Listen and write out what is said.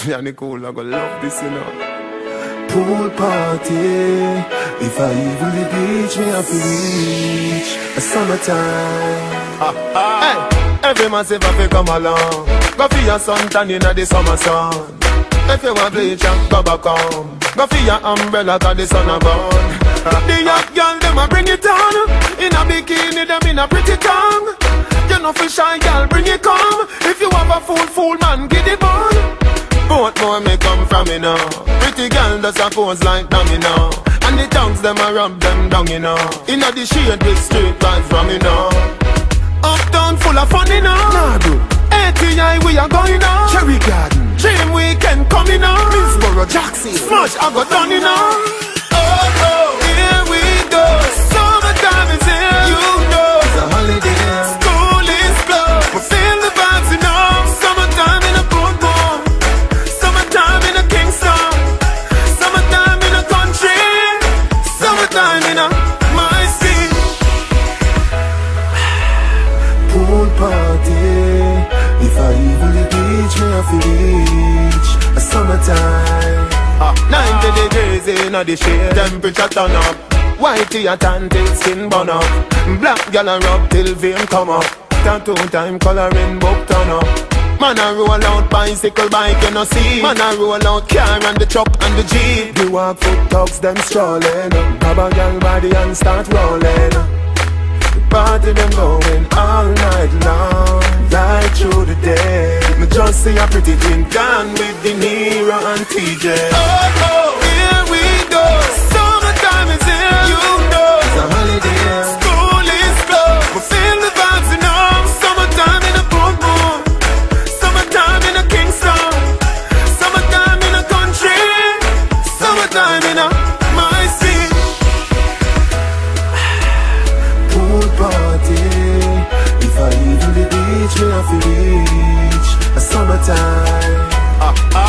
and the cool, I go love this, you know. Pool party. If I even the beach, me have to reach a summertime. Hey, every man say if come along, go for your suntan inna the summer sun. If you want bleach and go back home, go for your umbrella 'cause the sun a burn. The hot girl them a bring it on, in a bikini them in a pretty tongue. You know for shy girl bring it come. If you have a fool man give it bun. Both more may come from me now. Pretty girl does a pose like dummy now. And the tongues them a rub them down you know. Inna the shade with straight vibes from me now. Uptown full of fun you know. Nah, do. ATI we are going now. Cherry Garden, Dream weekend coming now. Middlesboro, Jackson, Smash I got done you know. Oh, here we go. Summertime is here. You know it's a holiday. school is closed. We feel the vibes you know. Summertime in a boom. Summertime in a Kingston. Summertime in a country. Summertime in a my city. Pool party. If I even the beach, me have to reach a summertime. 90 degrees in the shade, temperature turn up. Whitey a tan till skin burn up. Black gal a rub till vein come up. Tattoo time coloring book turn up. Man a roll out bicycle bike you no see. Man a roll out car and the truck and the jeep. The walk foot dogs them strolling. Grab a gal body and start rolling. The party them going all night long, right through the day. Me just see a pretty thing gone with De Niro and TJ. Oh, here we go. Summertime is here. You know It's a holiday. school is closed. We feel the vibes you know. Summertime in a boom. Summertime in a Kingston. Summertime in a country. Summertime in a my city. Pool party. If I even the beach, me have to reach a summertime.